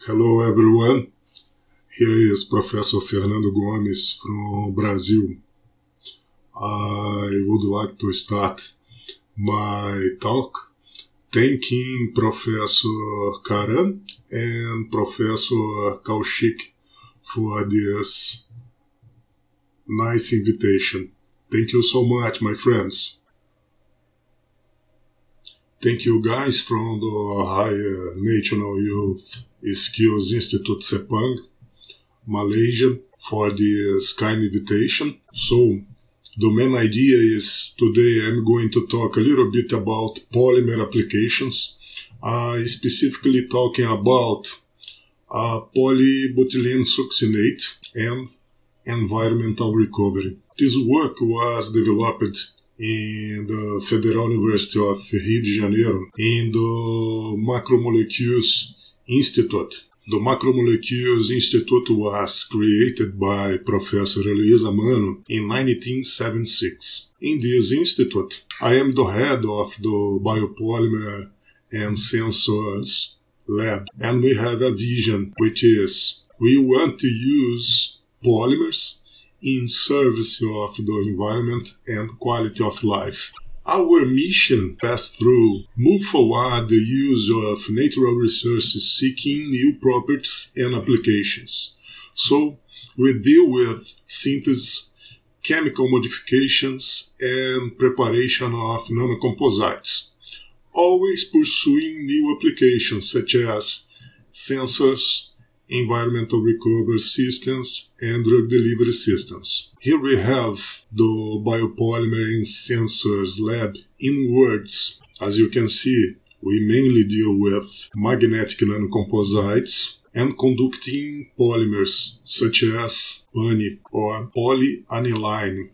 Hello everyone, here is Professor Fernando Gomes from Brazil. I would like to start my talk thanking Professor Karan and Professor Kaushik for this nice invitation. Thank you so much, my friends. Thank you guys from the Higher National Youth Skills Institute Sepang, Malaysia, for this kind invitation. So, the main idea is today I'm going to talk a little bit about polymer applications, specifically talking about polybutylene succinate and environmental recovery. This work was developed in the Federal University of Rio de Janeiro in the Macromolecules Institute. The Macromolecules Institute was created by Professor Heloísa Mano in 1976. In this institute, I am the head of the Biopolymer and Sensors Lab, and we have a vision, which is we want to use polymers in service of the environment and quality of life. Our mission passed through move forward the use of natural resources seeking new properties and applications. So we deal with synthesis, chemical modifications, and preparation of nanocomposites, always pursuing new applications such as sensors, environmental recovery systems, and drug delivery systems. Here we have the Biopolymer and Sensors Lab in words. As you can see, we mainly deal with magnetic nanocomposites and conducting polymers such as PANI or polyaniline.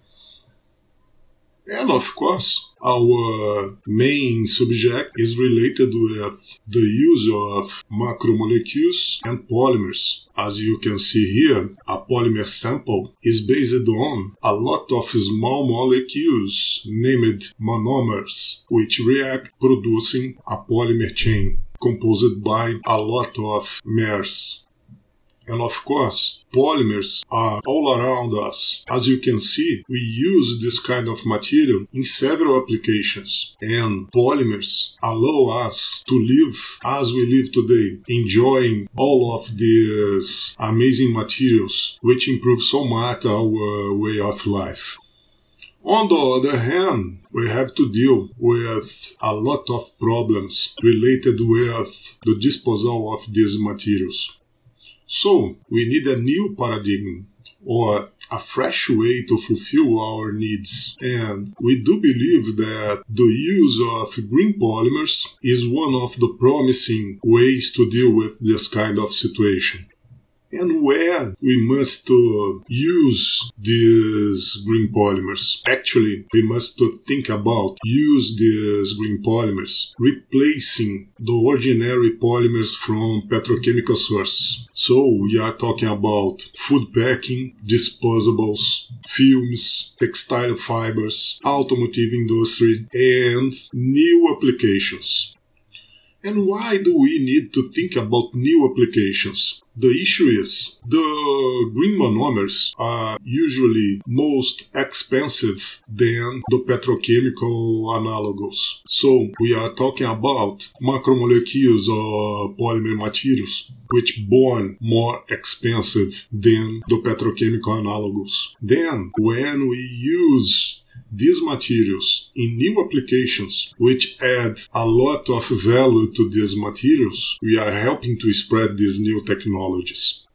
And of course, our main subject is related with the use of macromolecules and polymers. As you can see here, a polymer sample is based on a lot of small molecules named monomers, which react producing a polymer chain composed by a lot of mers. And of course, polymers are all around us. As you can see, we use this kind of material in several applications. And polymers allow us to live as we live today, enjoying all of these amazing materials, which improve so much our way of life. On the other hand, we have to deal with a lot of problems related with the disposal of these materials. So, we need a new paradigm, or a fresh way to fulfill our needs. And we do believe that the use of green polymers is one of the promising ways to deal with this kind of situation. And where we must use these green polymers. Actually, we must think about use these green polymers, replacing the ordinary polymers from petrochemical sources. So we are talking about food packing, disposables, films, textile fibers, automotive industry, and new applications. And why do we need to think about new applications? The issue is, the green monomers are usually most expensive than the petrochemical analogs. So we are talking about macromolecules or polymer materials, which born more expensive than the petrochemical analogs. Then, when we use these materials in new applications, which add a lot of value to these materials, we are helping to spread these new technologies.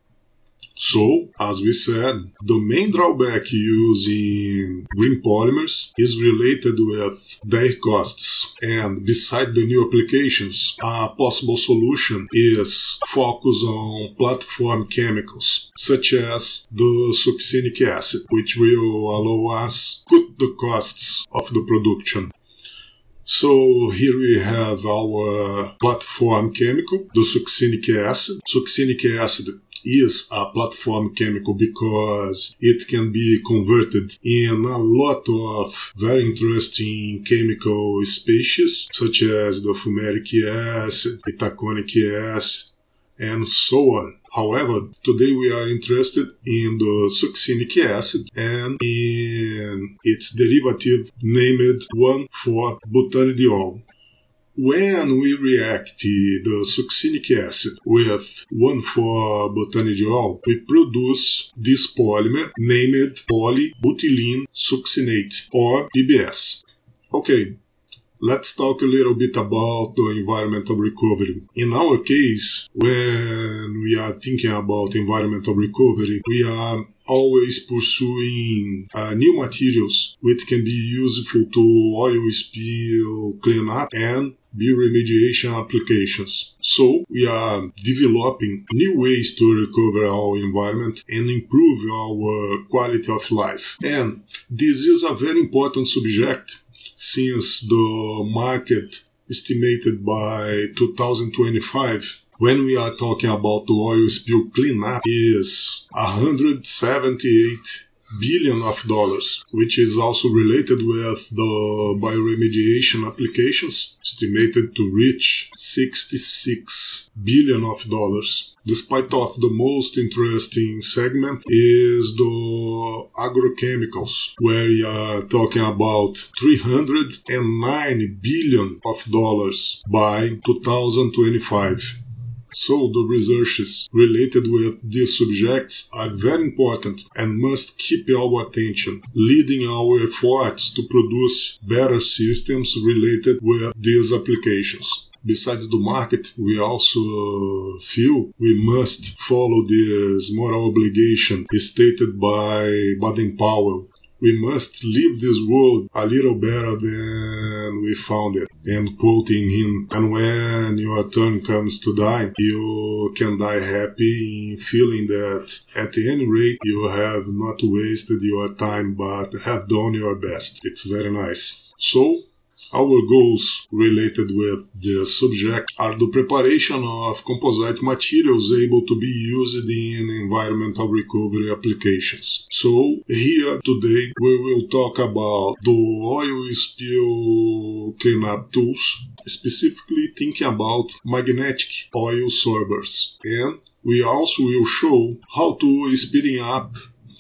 So, as we said, the main drawback using green polymers is related with their costs. And beside the new applications, a possible solution is focus on platform chemicals, such as the succinic acid, which will allow us to cut the costs of the production. So here we have our platform chemical, the succinic acid. Succinic acid is a platform chemical because it can be converted in a lot of very interesting chemical species, such as the fumaric acid, itaconic acid, and so on. However, today we are interested in the succinic acid and in its derivative named 1,4-butanediol. When we react the succinic acid with 1,4-butanediol, we produce this polymer named polybutylene succinate, or PBS. Okay, let's talk a little bit about the environmental recovery. In our case, when we are thinking about environmental recovery, we are always pursuing new materials which can be useful to oil spill cleanup and bioremediation applications. So we are developing new ways to recover our environment and improve our quality of life. And this is a very important subject, since the market estimated by 2025, when we are talking about the oil spill cleanup, is $178 billion, which is also related with the bioremediation applications, estimated to reach $66 billion. Despite of the most interesting segment is the agrochemicals, where we are talking about $309 billion by 2025. So the researches related with these subjects are very important and must keep our attention, leading our efforts to produce better systems related with these applications. Besides the market, we also feel we must follow this moral obligation stated by Baden-Powell. We must leave this world a little better than we found it. And quoting him, and when your turn comes to die, you can die happy in feeling that at any rate you have not wasted your time but have done your best. It's very nice. So, our goals related with this subject are the preparation of composite materials able to be used in environmental recovery applications. So here today we will talk about the oil spill cleanup tools, specifically thinking about magnetic oil sorbers. And we also will show how to speeding up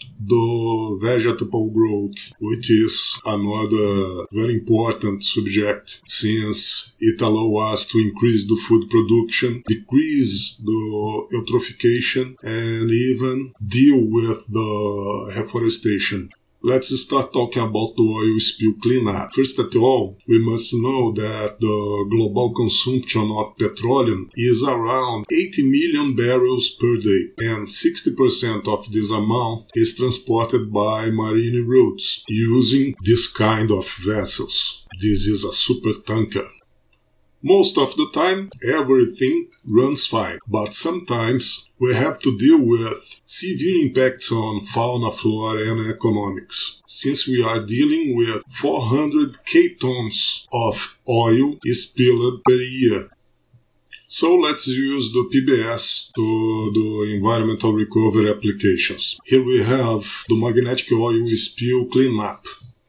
the vegetable growth, which is another very important subject, since it allows us to increase the food production, decrease the eutrophication, and even deal with the reforestation. Let's start talking about the oil spill cleanup. First of all, we must know that the global consumption of petroleum is around 80 million barrels per day, and 60% of this amount is transported by marine routes using this kind of vessels. This is a super tanker. Most of the time, everything runs fine, but sometimes we have to deal with severe impacts on fauna, flora, and economics, since we are dealing with 400k tons of oil spilled per year. So let's use the PBS to the environmental recovery applications. Here we have the magnetic oil spill cleanup.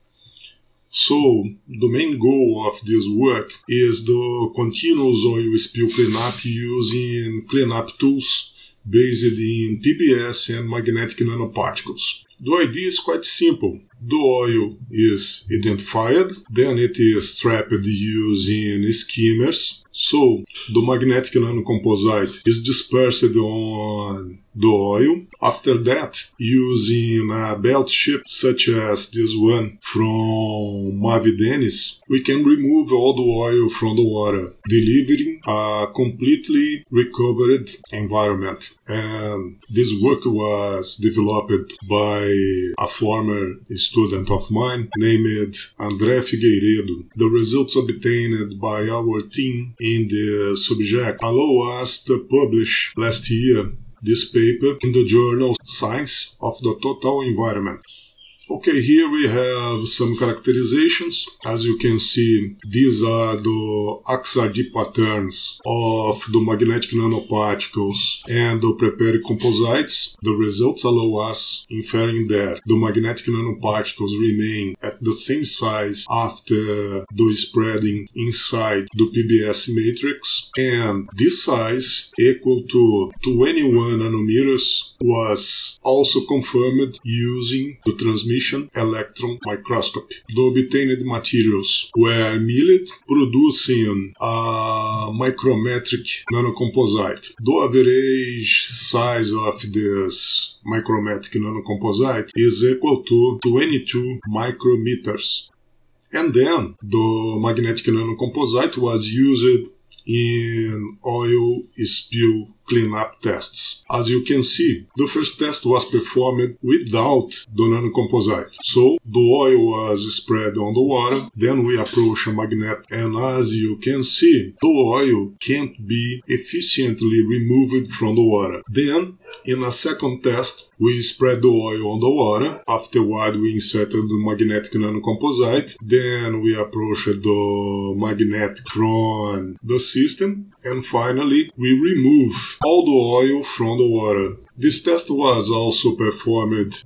So, the main goal of this work is the continuous oil spill cleanup using cleanup tools based in PBS and magnetic nanoparticles. The idea is quite simple. The oil is identified, then it is trapped using skimmers. So, the magnetic nanocomposite is dispersed on the oil. After that, using a belt ship such as this one from Mavi Dennis, we can remove all the oil from the water, delivering a completely recovered environment. And this work was developed by a former student of mine named André Figueiredo. The results obtained by our team in the subject allow us to publish last year this paper in the journal Science of the Total Environment. Okay, here we have some characterizations. As you can see, these are the XRD patterns of the magnetic nanoparticles and the prepared composites. The results allow us inferring that the magnetic nanoparticles remain at the same size after the spreading inside the PBS matrix, and this size, equal to 21 nanometers, was also confirmed using the transmission electron microscopy. The obtained materials were milled, producing a micrometric nanocomposite. The average size of this micrometric nanocomposite is equal to 22 micrometers. And then the magnetic nanocomposite was used in oil spill cleanup tests. As you can see, the first test was performed without the nanocomposite. So the oil was spread on the water, then we approach a magnet, and as you can see, the oil can't be efficiently removed from the water. Then, in a second test, we spread the oil on the water. Afterward, we inserted the magnetic nanocomposite. Then we approached the magnet from the system. And finally, we remove all the oil from the water. This test was also performed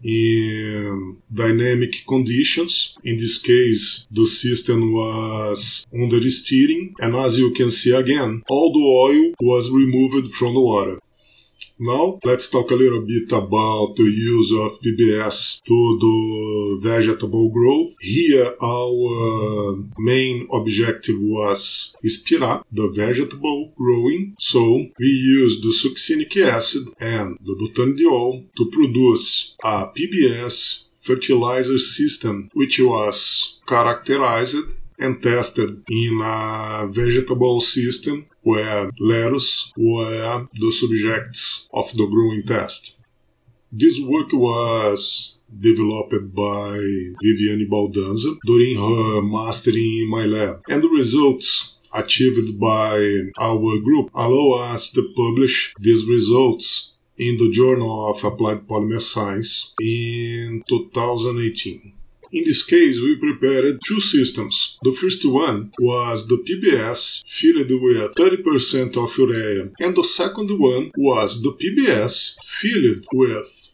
in dynamic conditions. In this case, the system was under steering, and as you can see again, all the oil was removed from the water. Now, let's talk a little bit about the use of PBS to the vegetable growth. Here, our main objective was speed up the vegetable growing, so we used the succinic acid and the butanediol to produce a PBS fertilizer system, which was characterized and tested in a vegetable system where lettuce were the subjects of the growing test. This work was developed by Viviane Baldanza during her mastering in my lab, and the results achieved by our group allow us to publish these results in the Journal of Applied Polymer Science in 2018. In this case, we prepared two systems. The first one was the PBS filled with 30% of urea, and the second one was the PBS filled with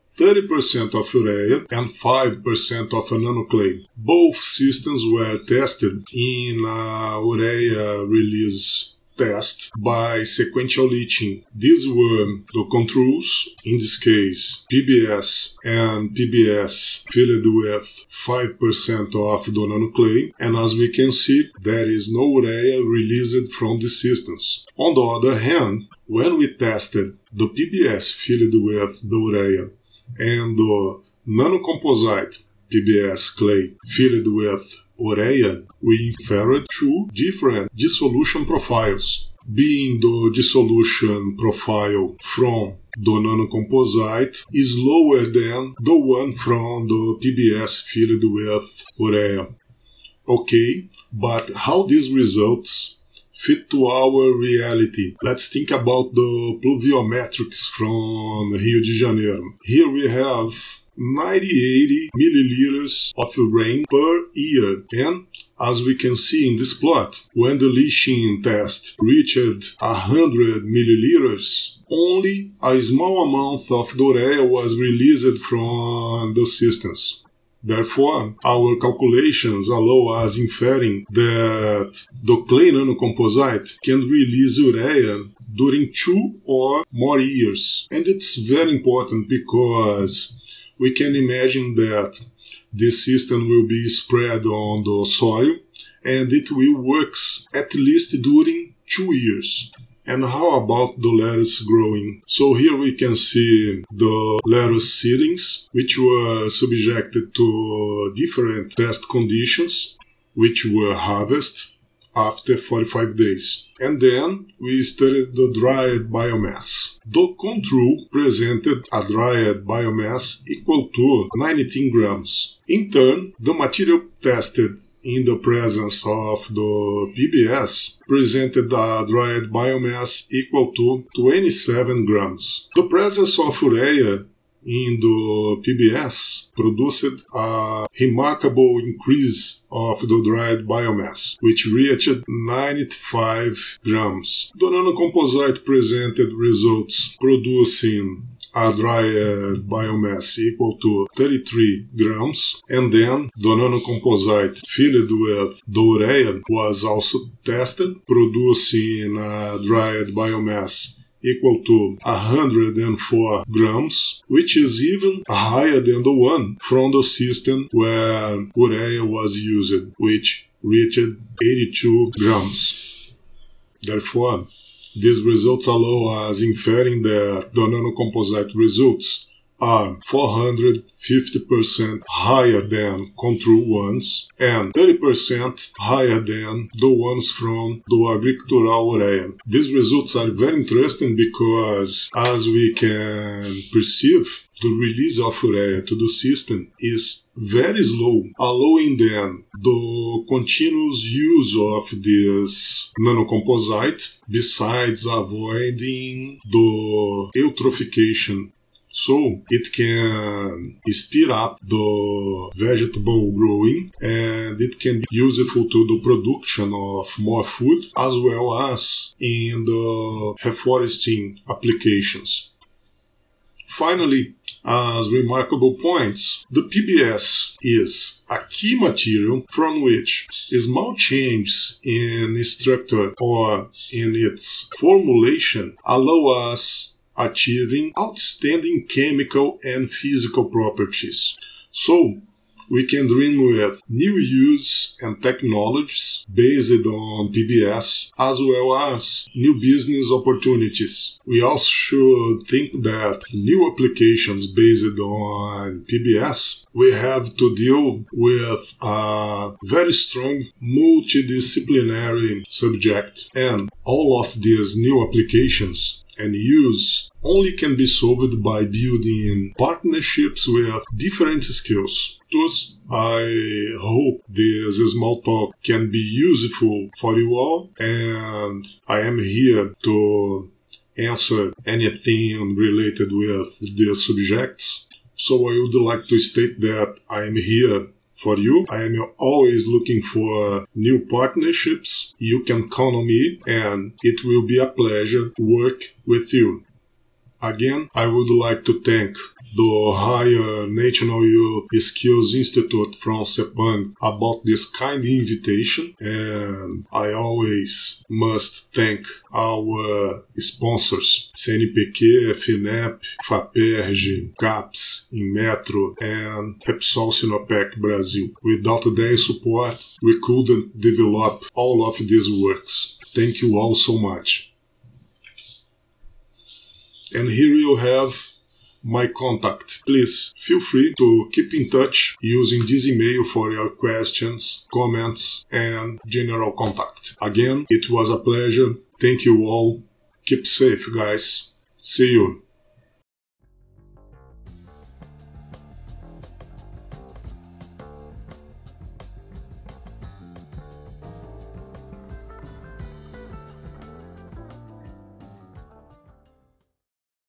30% of urea and 5% of a nanoclay. Both systems were tested in a urea release test by sequential leaching. These were the controls, in this case PBS and PBS filled with 5% of the nanoclay, and as we can see, there is no urea released from the systems. On the other hand, when we tested the PBS filled with the urea and the nanocomposite PBS clay filled with urea, we inferred two different dissolution profiles, being the dissolution profile from the nanocomposite is lower than the one from the PBS filled with urea. Okay, but how these results fit to our reality? Let's think about the pluviometrics from Rio de Janeiro. Here we have 90-80 milliliters of rain per year, and as we can see in this plot, when the leaching test reached 100 milliliters, only a small amount of the urea was released from the systems. Therefore, our calculations allow us inferring that the clay nanocomposite can release urea during 2 or more years. And it's very important because we can imagine that this system will be spread on the soil and it will work at least during 2 years. And how about the lettuce growing? So here we can see the lettuce seedlings, which were subjected to different test conditions, which were harvested after 45 days. And then we studied the dried biomass. The control presented a dried biomass equal to 19 grams. In turn, the material tested in the presence of the PBS presented a dried biomass equal to 27 grams. The presence of urea in the PBS produced a remarkable increase of the dried biomass, which reached 95 grams. The nanocomposite presented results producing a dried biomass equal to 33 grams, and then the nanocomposite filled with the urea was also tested, producing a dried biomass equal to 104 grams, which is even higher than the one from the system where urea was used, which reached 82 grams. Therefore, these results allow us inferring that the nanocomposite results are 450% higher than control ones and 30% higher than the ones from the agricultural urea. These results are very interesting because, as we can perceive, the release of urea to the system is very slow, allowing then the continuous use of this nanocomposite besides avoiding the eutrophication. So it can speed up the vegetable growing, and it can be useful to the production of more food as well as in the reforesting applications. Finally, as remarkable points, the PBS is a key material from which small changes in structure or in its formulation allow us achieving outstanding chemical and physical properties. So, we can dream with new use and technologies based on PBS, as well as new business opportunities. We also should think that new applications based on PBS, we have to deal with a very strong multidisciplinary subject, and all of these new applications and use only can be solved by building partnerships with different skills. Thus, I hope this small talk can be useful for you all, and I am here to answer anything related with these subjects. So I would like to state that I am here for you. I am always looking for new partnerships. You can count on me, and it will be a pleasure to work with you. Again, I would like to thank the Higher National Youth Skills Institute from CEPANG about this kind invitation, and I always must thank our sponsors, CNPq, FINEP, FAPERJ, CAPES, Inmetro, and Repsol Sinopec Brazil. Without their support, we couldn't develop all of these works. Thank you all so much. And here you have my contact. Please feel free to keep in touch using this email for your questions, comments, and general contact. Again, it was a pleasure. Thank you all. Keep safe, guys. See you.